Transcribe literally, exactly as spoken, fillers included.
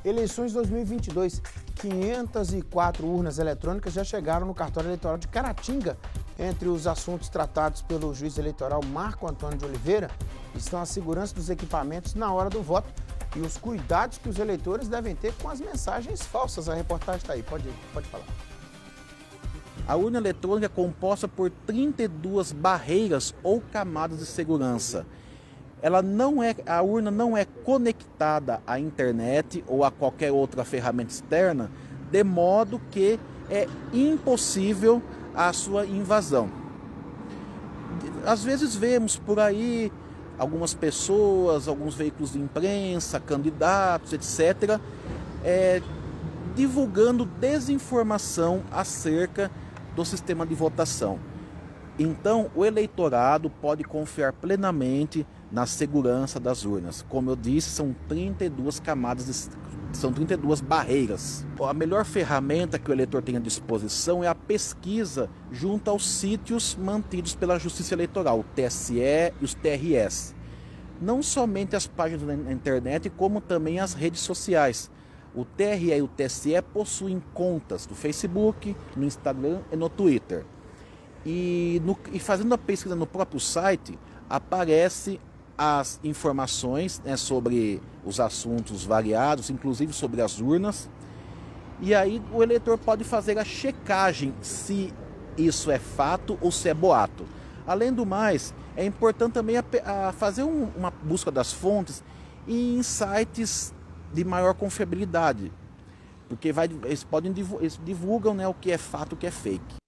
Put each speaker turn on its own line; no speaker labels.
Eleições dois mil e vinte e dois, quinhentas e quatro urnas eletrônicas já chegaram no cartório eleitoral de Caratinga. Entre os assuntos tratados pelo juiz eleitoral Marco Antônio de Oliveira estão a segurança dos equipamentos na hora do voto e os cuidados que os eleitores devem ter com as mensagens falsas. A reportagem está aí, pode, pode falar.
A urna eletrônica é composta por trinta e duas barreiras ou camadas de segurança. Ela não é, a urna não é conectada à internet ou a qualquer outra ferramenta externa, de modo que é impossível a sua invasão. Às vezes vemos por aí algumas pessoas, alguns veículos de imprensa, candidatos, etcétera, é, divulgando desinformação acerca do sistema de votação. Então, o eleitorado pode confiar plenamente na segurança das urnas. Como eu disse, são trinta e duas camadas, de, são trinta e duas barreiras. A melhor ferramenta que o eleitor tem à disposição é a pesquisa junto aos sítios mantidos pela Justiça Eleitoral, o T S E e os T R S. Não somente as páginas na internet, como também as redes sociais. O T R E e o T S E possuem contas no Facebook, no Instagram e no Twitter. E, no, e fazendo a pesquisa no próprio site, aparece as informações, né, sobre os assuntos variados, inclusive sobre as urnas. E aí o eleitor pode fazer a checagem se isso é fato ou se é boato. Além do mais, é importante também a, a fazer um, uma busca das fontes em sites de maior confiabilidade, porque vai, eles podem eles divulgam, né, o que é fato e o que é fake.